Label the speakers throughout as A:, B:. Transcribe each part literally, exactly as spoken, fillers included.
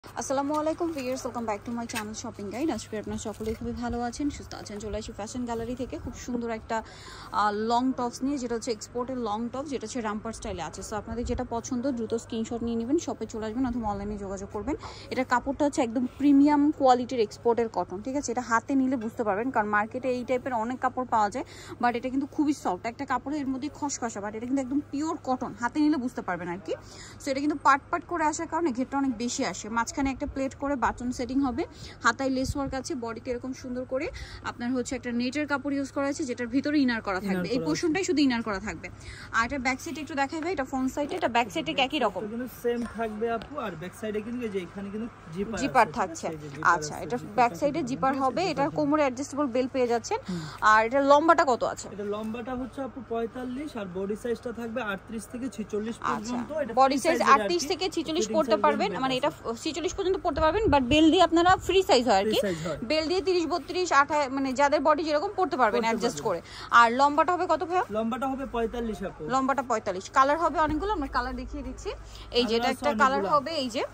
A: আসসালামু আলাইকুম viewers, welcome back to my channel shopping guide. আজকে আপনারা সকলেই খুবই ভালো আছেন, সুস্থ আছেন। চলে আসি ফ্যাশন গ্যালারি থেকে খুব সুন্দর একটা লং টপস নিয়ে, যেটা হচ্ছে এক্সপোর্টের লং টপস, যেটা হচ্ছে রামপার স্টাইলে আছে। সো আপনাদের যেটা পছন্দ দ্রুত স্ক্রিনশট নিয়ে নেবেন, শপে চলে আসবেন অথবা অনলাইনে যোগাযোগ করবেন। এটার কাপড়টা হচ্ছে একদম প্রিমিয়াম কোয়ালিটির এক্সপোর্টের কটন, ঠিক আছে? এটা হাতে নিলে বুঝতে পারবেন, কারণ মার্কেটে এই টাইপের অনেক কাপড় পাওয়া যায়, বাট এটা কিন্তু খুবই সফট একটা কাপড়, এর মধ্যে খসখসা, বাট এটা কিন্তু একদম পিওর কটন, হাতে নিলে বুঝতে পারবেন আর কি। সো এটা কিন্তু পাট পাট করে আসার কারণে ঘেরটা অনেক বেশি আসে। মাঝখানে একটা প্লেট করে বাটন সেটিং হবে, হাতায় লেস ওয়ার্ক আছে, বডিতে এরকম সুন্দর করে আপনার হচ্ছে একটা নেটের কাপড় ইউজ করা আছে, যেটার ভিতরে ইনার করা থাকবে। এই পোরশনটাই শুধু ইনার করা থাকবে। আর এটা ব্যাক সাইড একটু দেখাই ভাই, এটা ফ্রন্ট সাইডে, এটা ব্যাক সাইডে একই রকম
B: কিন্তু সেম থাকবে আপু। আর ব্যাক সাইডে কিন্তু এই যে এখানে কিন্তু জিপার
A: জিপার থাকছে। আচ্ছা, এটা ব্যাক সাইডে জিপার হবে, এটার কোমরে অ্যাডজাস্টেবল বেল পেয়ে যাচ্ছেন। আর এটার লম্বাটা কত আছে?
B: এটা লম্বাটা হচ্ছে আপু পঁয়তাল্লিশ, আর বডি সাইজটা থাকবে আটত্রিশ থেকে ছেচল্লিশ পর্যন্ত।
A: এটা বডি সাইজ আটত্রিশ থেকে ছেচল্লিশ পড়তে পারবেন, মানে এটা ছেচল্লিশ পর্যন্ত পড়তে পারবেন, বাট বেল দিয়ে আপনারা ফ্রি সাইজ হয় আর কি, বেল দিয়ে তিরিশ বত্রিশ আঠাশ, মানে যাদের বডি যেরকম পড়তে পারবেন অ্যাডজাস্ট করে। আর লম্বাটা হবে কত ভাইয়া?
B: লম্বাটা হবে পঁয়তাল্লিশ আপু।
A: লম্বাটা পঁয়তাল্লিশ। কালার হবে অনেকগুলো, আমরা কালার দেখিয়ে দিচ্ছি। এই যে এটা একটা কালার হবে, এই যে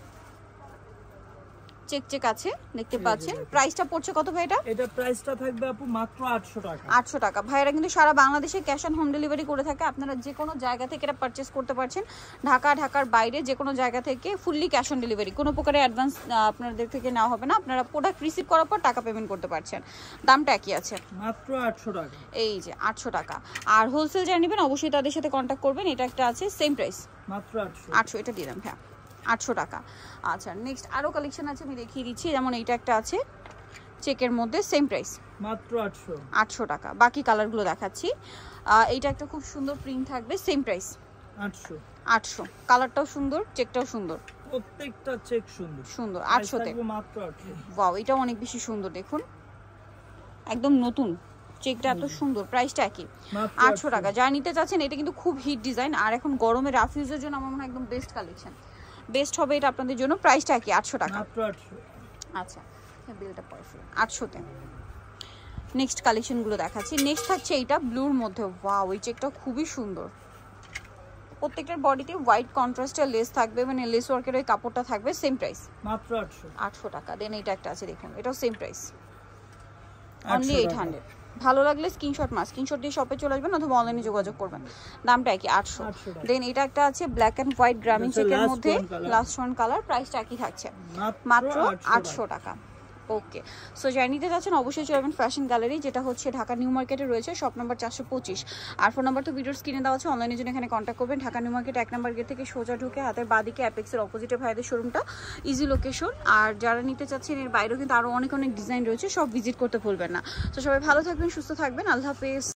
A: চেক চেক আছে, দেখতে পাচ্ছেন। প্রাইসটা পড়ছে কত ভাই? এটা
B: এটা প্রাইসটা থাকবে আপু মাত্র আটশো টাকা।
A: আটশো টাকা। ভাইরা কিন্তু সারা বাংলাদেশে ক্যাশ অন হোম ডেলিভারি করে থাকে, আপনারা যে কোনো জায়গা থেকে এটা পারচেজ করতে পারছেন। ঢাকা, ঢাকার বাইরে যে কোনো জায়গা থেকে ফুললি ক্যাশ অন ডেলিভারি, কোনো প্রকারের অ্যাডভান্স আপনাদের থেকে নেওয়া হবে না। আপনারা প্রোডাক্ট রিসিভ করার পর টাকা পেমেন্ট করতে পারছেন। দামটা একই আছে,
B: মাত্র আটশো টাকা।
A: এই যে আটশো টাকা। আর হোলসেল যারা নেবেন অবশ্যই তাদের সাথে কন্ট্যাক্ট করবেন। এটা একটা আছে সেম প্রাইস,
B: মাত্র আটশো।
A: আটশো এটা দিয়ে দেন হ্যাঁ, আটশো টাকা। আচ্ছা, নেক্সট আরো কালেকশন আছে, আমি দেখিয়ে দিচ্ছি। যেমন এইটা একটা আছে চেকের মধ্যে, সেম প্রাইস,
B: মাত্র আটশো।
A: আটশো টাকা। বাকি কালারগুলো দেখাচ্ছি। এইটা একটা খুব সুন্দর প্রিন্ট থাকবে, সেম প্রাইস,
B: আটশো।
A: আটশো। কালারটাও সুন্দর, চেকটাও সুন্দর,
B: প্রত্যেকটা চেক সুন্দর
A: সুন্দর। আটশো তে
B: মাত্র আটশো।
A: ওয়াও, এটাও অনেক বেশি সুন্দর, দেখুন একদম নতুন, চেকটা এত সুন্দর। প্রাইসটা একই, আটশো টাকা। যা নিতে চাচ্ছেন, এটা কিন্তু খুব হিট ডিজাইন, আর এখন গরমে রাফ ইউজের জন্য আমার মনে হয় একদম বেস্ট কালেকশন, বেস্ট হবে এটা আপনাদের জন্য। প্রাইসটা একই, আটশো টাকা,
B: মাত্র আটশো।
A: আচ্ছা, বিলটা পারফেক্ট, আটশোতে। নেক্সট কালেকশনগুলো দেখাচ্ছি। নেক্সট থাকছে এইটা ব্লুর মধ্যে, ওয়াও এই চেকটা খুবই সুন্দর। প্রত্যেকটার বডিতে হোয়াইট কন্ট্রাস্টের লেস থাকবে, মানে লেস ওয়ার্কের ওই কাপড়টা থাকবে, সেম প্রাইস,
B: মাত্র আটশো।
A: আটশো টাকা। দেন এটা একটা আছে, দেখুন এটাও same price, only eight hundred. ভালো লাগলে স্ক্রিনশট মাস স্ক্রিনশট দিয়ে শপে চলে আসবেন অথবা অনলাইনে যোগাযোগ করবেন। দামটা একই, আটশো। দেন এটা একটা আছে ব্ল্যাক অ্যান্ড হোয়াইট গ্রামীণ চেকের মধ্যে, লাস্ট ওয়ান কালার। প্রাইসটা একই থাকছে, মাত্র আটশো টাকা। ওকে, সো যারা নিতে যাচ্ছেন অবশ্যই চলবেন ফ্যাশন গ্যালারি, যেটা হচ্ছে ঢাকা নিউ মার্কেটে রয়েছে, শপ নাম্বার চারশো পঁচিশ। আর ফোন নাম্বার তো ভিডিওর স্ক্রিনে দেওয়া আছে, অনলাইনের জন্য এখানে কন্ট্যাক্ট করবেন। ঢাকা নিউ মার্কেট এক নাম্বার গেট থেকে সোজা ঢুকে হাতের বাদিকে অ্যাপেক্সের অপোজিটে ভাইদের শোরুমটা, ইজি লোকেশন। আর যারা নিতে চাচ্ছেন এর বাইরেও কিন্তু আরও অনেক অনেক ডিজাইন রয়েছে, সব ভিজিট করতে ভুলবেন না। তো সবাই ভালো থাকবেন, সুস্থ থাকবেন, আল্লাহ হাফেজ।